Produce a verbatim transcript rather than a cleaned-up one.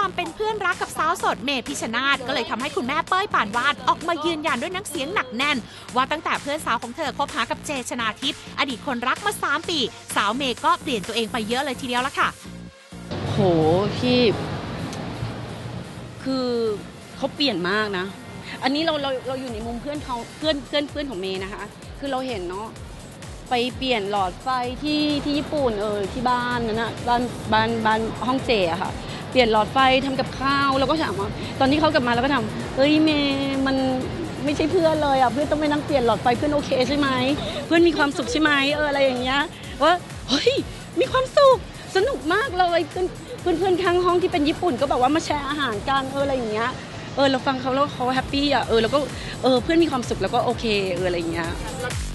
ความเป็นเพื่อนรักกับสาวโสดเมพิชชนาธิ์ก็เลยทำให้คุณแม่เป้ยปานวาดออกมายืนยันด้วยน้ำเสียงหนักแน่นว่าตั้งแต่เพื่อนสาวของเธอคบหากับเจชนาทิพย์อดีตคนรักมาสามปีสาวเมย์ก็เปลี่ยนตัวเองไปเยอะเลยทีเดียวละค่ะโหพี่คือเขาเปลี่ยนมากนะอันนี้เราเราเราอยู่ในมุมเพื่อนเขาเพื่อนเพื่อนเพื่อนของเมย์นะคะคือเราเห็นเนาะไปเปลี่ยนหลอดไฟที่ที่ญี่ปุ่นเออที่บ้านนั่นนะบ้านบ้านบ้านห้องเจอะค่ะเปลี่ยนหลอดไฟทำกับข้าวแล้วก็ถามว่าตอนที่เขากลับมาแล้วก็ทำเฮ้ยเมย์มันไม่ใช่เพื่อนเลยอะเพื่อนต้องไปนั่งเปลี่ยนหลอดไฟเพื่อนโอเคใช่ไหมเพื่อนมีความสุขใช่ไหมเอออะไรอย่างเงี้ยว่าเฮ้ยมีความสุขสนุกมากเลยเพื่อนเพื่อนเพื่อนข้างห้องที่เป็นญี่ปุ่นก็แบบว่ามาแชร์อาหารกันเอออะไรอย่างเงี้ยเออเราฟังเขาแล้วเขาแฮปปี้อ่ะเออแล้วก็เออเพื่อนมีความสุขแล้วก็โอเคเอออะไรอย่างเงี้ย